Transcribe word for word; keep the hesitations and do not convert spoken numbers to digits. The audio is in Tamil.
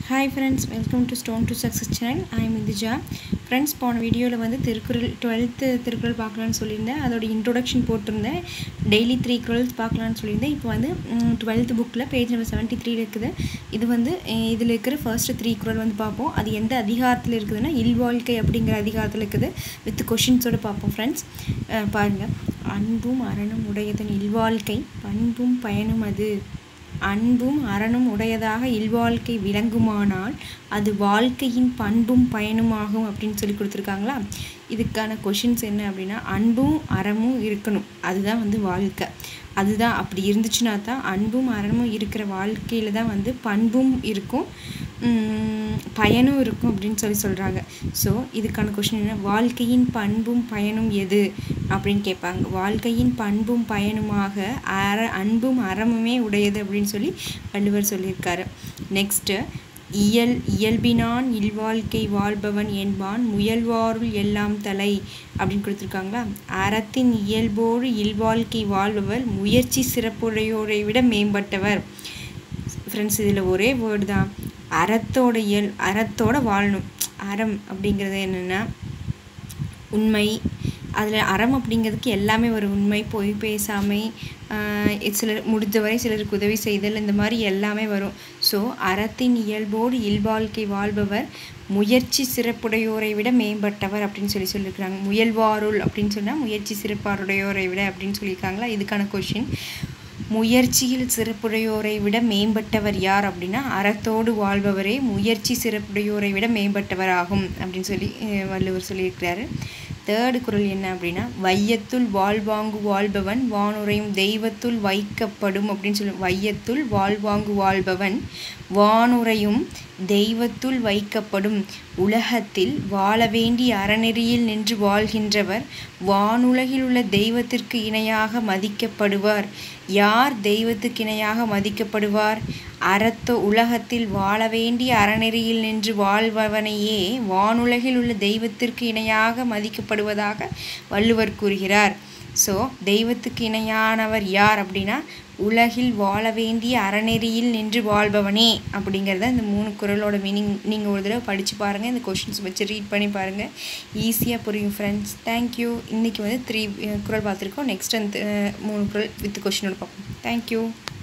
Hi friends, welcome to Stone to Success channel. I am Indija. Friends, போன வீடியோல வந்து திருக்குறள் twelfth திருக்குறள் பார்க்கலாம்னு சொல்லியிருந்தேன். அதோட இன்ட்ரோடக்ஷன் போட்டிருந்தேன். டெய்லி த்ரீ குறள்ஸ் பார்க்கலாம்னு சொல்லியிருந்தேன். இப்போ வந்து twelfth புக்ல பேஜ் நம்பர் seventy-three இருக்குது. இது வந்து இதில் இருக்கிற ஃபர்ஸ்ட் த்ரீ குறள் வந்து பார்ப்போம். அது எந்த அதிகாரத்தில் இருக்குதுன்னா இல்வாழ்க்கை அப்படிங்கிற அதிகாரத்தில் இருக்குது. வித் கொஷின்ஸோடு பார்ப்போம் ஃப்ரெண்ட்ஸ். பாருங்கள். அன்பும் அறனும் உடையதன் இல்வாழ்க்கை பண்பும் பயனும் அது. அன்பும் அறனும் உடையதாக இல்வாழ்க்கை விளங்குமானால் அது வாழ்க்கையின் பண்பும் பயனுமாகும் அப்படின்னு சொல்லி கொடுத்துருக்காங்களா. இதுக்கான கொஷின்ஸ் என்ன அப்படின்னா, அன்பும் அறமும் இருக்கணும், அதுதான் வந்து வாழ்க்கை. அதுதான் அப்படி இருந்துச்சுன்னா தான் அன்பும் அறமும் இருக்கிற வாழ்க்கையில் தான் வந்து பண்பும் இருக்கும், பயனும் இருக்கும் அப்படின்னு சொல்லி சொல்கிறாங்க. ஸோ இதுக்கான கொஷின் என்ன, வாழ்க்கையின் பண்பும் பயனும் எது அப்படின்னு கேட்பாங்க. வாழ்க்கையின் பண்பும் பயனுமாக அற அன்பும் அறமுமே உடையது அப்படின்னு சொல்லி வள்ளுவர் சொல்லியிருக்காரு. நெக்ஸ்ட்டு, இயல் இயல்பினான் இல்வாழ்க்கை வாழ்பவன் என்பான் முயல்வாருள் எல்லாம் தலை அப்படின்னு கொடுத்துருக்காங்களா. அறத்தின் இயல்போடு இல்வாழ்க்கை வாழ்பவர் முயற்சி சிறப்புடையோரை விட மேம்பட்டவர். ஃப்ரெண்ட்ஸ், இதில் ஒரே வேர்டு தான், அறத்தோட இயல் அறத்தோட வாழணும். அறம் அப்படிங்கிறது என்னென்னா உண்மை. அதில் அறம் அப்படிங்கிறதுக்கு எல்லாமே ஒரு உண்மை, பொய் பேசாமை, சிலர் முடிந்தவரை சிலருக்கு உதவி செய்தல், இந்த மாதிரி எல்லாமே வரும். ஸோ அறத்தின் இயல்போடு இல்வாழ்க்கை வாழ்பவர் முயற்சி சிறப்புடையோரை விட மேம்பட்டவர் அப்படின்னு சொல்லி சொல்லியிருக்கிறாங்க. முயல்வாருள் அப்படின்னு சொன்னால் முயற்சி சிறப்பாருடையோரை விட அப்படின்னு சொல்லியிருக்காங்களா. இதுக்கான கொஷின், முயற்சியில் சிறப்புடையோரை விட மேம்பட்டவர் யார் அப்படின்னா அறத்தோடு வாழ்பவரே முயற்சி சிறப்புடையோரை விட மேம்பட்டவர் ஆகும் அப்படின்னு சொல்லி வள்ளுவர் சொல்லியிருக்கிறாரு. தேர்டு குறள் என்ன அப்படின்னா, வையத்துள் வாழ்வாங்கு வாழ்பவன் வானுரையும் தெய்வத்துள் வைக்கப்படும் அப்படின்னு சொல்லி. வையத்துள் வாழ்வாங்கு வாழ்பவன் வானுரையும் தெய்வத்துள் வைக்கப்படும். உலகத்தில் வாழ வேண்டிய அறநெறியில் நின்று வாழ்கின்றவர் வானுலகில் உள்ள தெய்வத்திற்கு இணையாக மதிக்கப்படுவார். யார் தெய்வத்துக்கு இணையாக மதிக்கப்படுவார்? அறத்தோ உலகத்தில் வாழ வேண்டிய அறநெறியில் நின்று வாழ்பவனையே வானுலகில் உள்ள தெய்வத்திற்கு இணையாக மதிக்கப்படுவதாக வள்ளுவர் கூறுகிறார். ஸோ தெய்வத்துக்கு இணையானவர் யார் அப்படின்னா உலகில் வாழ வேண்டிய அறநெறியில் நின்று வாழ்பவனே அப்படிங்கிறத இந்த மூணு குறளோட மீனிங் நீங்கள் ஒரு தடவை படித்து பாருங்கள். இந்த கொஷின்ஸ் வச்சு ரீட் பண்ணி பாருங்கள், ஈஸியாக புரியும் ஃப்ரெண்ட்ஸ். தேங்க்யூ. இன்றைக்கி வந்து த்ரீ குறள் பார்த்துருக்கோம். நெக்ஸ்ட் அந்த மூணு குறள் வித் கொஷினோட பார்ப்போம். தேங்க்யூ.